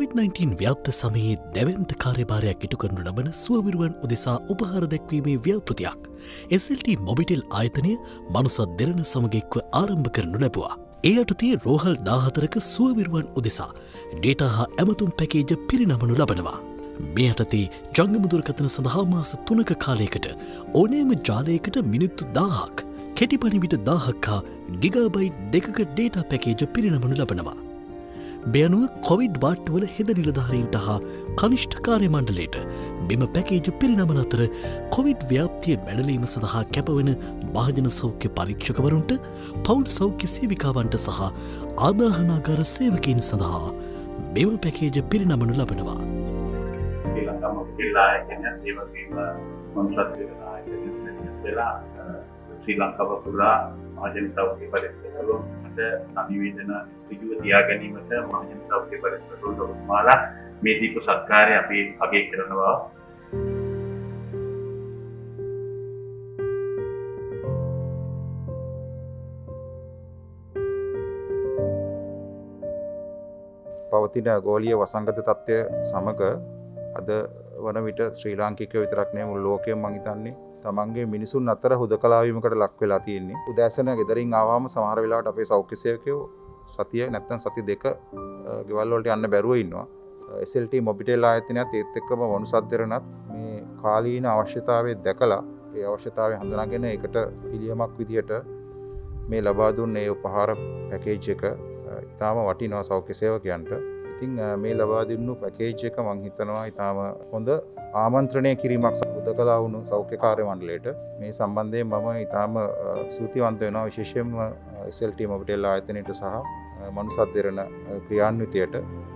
COVID-19 ව්‍යාප්ත සමයේ දැවන්ත කාර්යභාරයක් ඉටු කරනු ලබන සුවවිරුවන් උදෙසා උපහාර දැක්වීමේ ව්‍යාපෘතියක් SLT මොබිටෙල් ආයතනය මනුසත් දෙරණ සමගෙක්ව ආරම්භ කරනු ලැබුවා. ඒ අටතේ රෝහල් 14ක සුවවිරුවන් උදෙසා ඩේටා හා ඇමතුම් පැකේජ පිරිනමනු ලබනවා. මේ අටතේ ජංගමුදුරකථන සඳහා මාස 3ක කාලයකට ඕනෑම ජාලයකට මිනිත්තු 1000ක් කෙටිපණිවිට 1000ක් හා ගිගාබයිට් 2ක ඩේටා පැකේජ පිරිනමනු ලබනවා. බයනුව කොවිඩ් වාට්ටුවල හෙද නිලධාරීන්ට හා කනිෂ්ඨ කාර්ය මණ්ඩලයට මෙම පැකේජ පිරිනමන අතර කොවිඩ් ව්‍යාප්තිය මැඩලීම සඳහා කැපවන භාජන සෞඛ්‍ය පරීක්ෂකවරුන්ට පවුල් සෞඛ්‍ය සේවිකාවන්ට සහ ආදාහනාගාර සේවකයින් සඳහා මෙම පැකේජ පිරිනමනු ලබනවා. ශ්‍රී ලංකාව පුරා මහජන සෞඛ්‍ය පරීක්ෂකවරු අද සංනිවේදන ඍජුව තියා ගැනීමට මහජන සෞඛ්‍ය පරීක්ෂකවරු මාලා මේ දීප සත්කාරය අපි අගය කරනවා. පවතින ගෝලීය වසංගත තත්ත්වය සමග අද වන විට ශ්‍රී ලාංකිකයෝ විතරක් නෙවෙයි මුළු ලෝකෙම මං හිතන්නේ තමන්ගේ මිනිසුන් අතර හුදකලා වීමකට ලක් වෙලා තියෙන්නේ. උදෑසන ගෙදරින් ආවම සමහර වෙලාවට අපේ සෞඛ්‍ය සේවකයෝ සතිය නැත්නම් සති දෙක ගෙවල් වලට යන්න බැරුව ඉන්නවා. SLT මොබිටෙල් ආයතනයත් ඒත් එක්කම වනුසත් දෙරණත් මේ කාලීන අවශ්‍යතාවය දැකලා ඒ අවශ්‍යතාවය හඳුනාගෙන ඒකට පිළියමක් විදිහට මේ ලබා දුන්න ඒ උපහාර පැකේජ් එක ඉතාම වටිනවා සෞඛ්‍ය සේවකයන්ට. ඉතින් මේ ලබා දුන්නු පැකේජ් එක මම හිතනවා ඉතාම හොඳ ආමන්ත්‍රණය කිරීමක් හුදකලා වුණු සෞඛ්‍ය කාර්ය මණ්ඩලයට. මේ සම්බන්ධයෙන් මම ඉතාම ස්තුතිවන්ත වෙනවා විශේෂයෙන්ම SLT මොබිටෙල් ආයතනයට සහ මනුසත් දෙරණ ක්‍රියාන්විතයට.